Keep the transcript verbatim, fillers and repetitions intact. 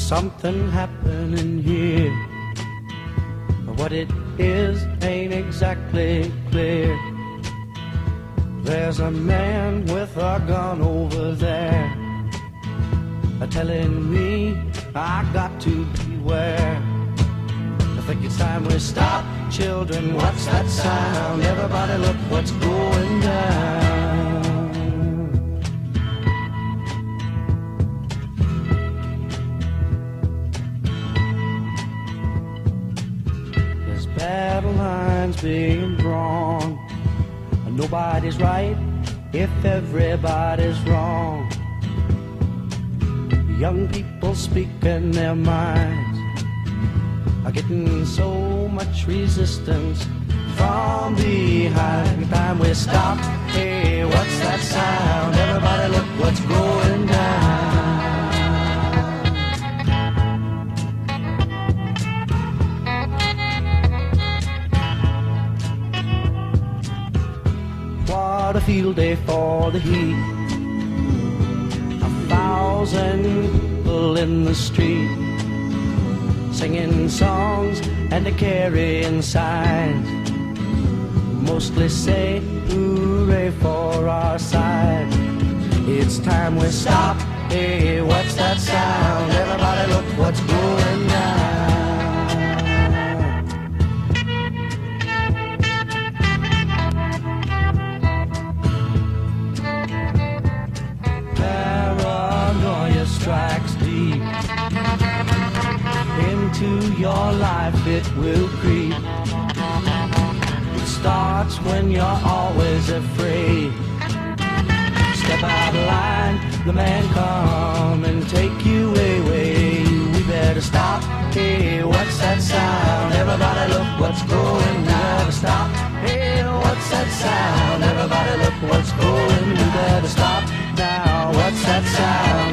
something happening here. What it is ain't exactly clear. There's a man with a gun over there, telling me I got to beware. I think it's time we stop. Children, what's that sound? Everybody look what's going down. There's battle lines being drawn. Nobody's right if everybody's wrong. Young people speaking their minds are getting so much resistance from behind. Time we stop. Hey, what's that sound? Everybody look what's going down. What a field day for the heat. A thousand people in the street, singing songs and carrying signs, mostly say hooray for our side. It's time we stop. Hey, what's that sound? Everybody look what's going down. Paranoia strikes deep into your life, it will creep. It starts when you're always afraid. Step out of line, the man come and take you away. We better stop. Hey, what's that sound? Everybody look what's going down. We better stop. Hey, what's that sound? Everybody look what's going. We better stop now. What's that sound?